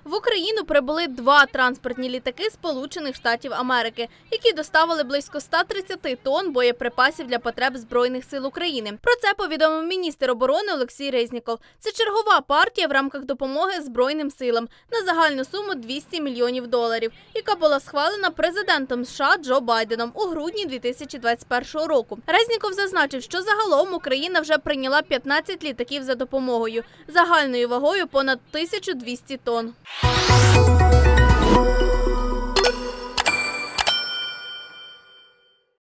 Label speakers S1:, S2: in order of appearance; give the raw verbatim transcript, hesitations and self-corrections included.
S1: В Україну прибули два транспортні літаки Сполучених Штатів Америки, які доставили близько ста тридцяти тонн боєприпасів для потреб Збройних сил України. Про це повідомив міністр оборони Олексій Резніков. Це чергова партія в рамках допомоги Збройним силам на загальну суму двісті мільйонів доларів, яка була схвалена президентом США Джо Байденом у грудні дві тисячі двадцять першого року. Резніков зазначив, що загалом Україна вже прийняла п'ятнадцять літаків за допомогою, загальною вагою понад тисячу двісті тонн.